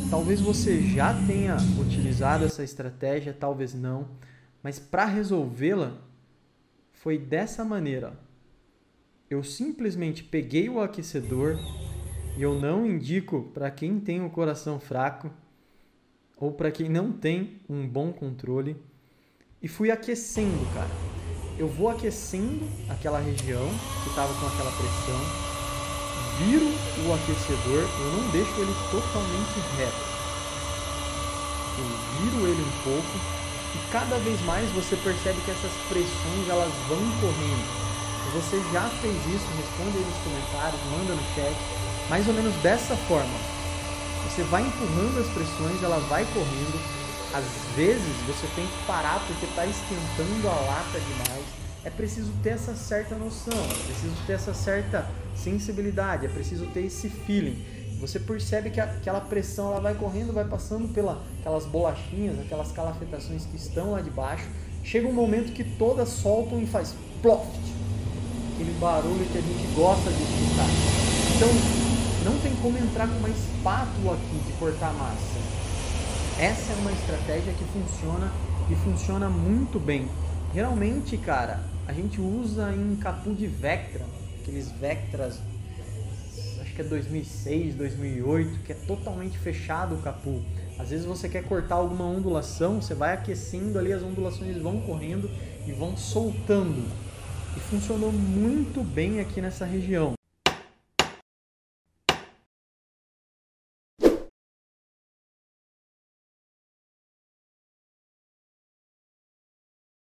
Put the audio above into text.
Talvez você já tenha utilizado essa estratégia, talvez não, mas para resolvê-la foi dessa maneira. Eu simplesmente peguei o aquecedor e eu não indico para quem tem o coração fraco ou para quem não tem um bom controle e fui aquecendo, cara. Eu vou aquecendo aquela região que estava com aquela pressão, viro o aquecedor, eu não deixo ele totalmente reto. Eu viro ele um pouco e cada vez mais você percebe que essas pressões elas vão correndo. Se você já fez isso, responde aí nos comentários, manda no chat, mais ou menos dessa forma. Você vai empurrando as pressões, ela vai correndo. Às vezes você tem que parar porque está esquentando a lata demais. É preciso ter essa certa noção, é preciso ter essa certa sensibilidade, é preciso ter esse feeling. Você percebe que aquela pressão ela vai correndo, vai passando pelas aquelas bolachinhas, aquelas calafetações que estão lá de baixo. Chega um momento que todas soltam e faz ploft, aquele barulho que a gente gosta de escutar. Então, não tem como entrar com uma espátula aqui de cortar massa. Essa é uma estratégia que funciona e funciona muito bem. Geralmente, cara, a gente usa em capu de Vectra, aqueles Vectras, acho que é 2006, 2008, que é totalmente fechado o capu. Às vezes você quer cortar alguma ondulação, você vai aquecendo ali, as ondulações vão correndo e vão soltando. E funcionou muito bem aqui nessa região.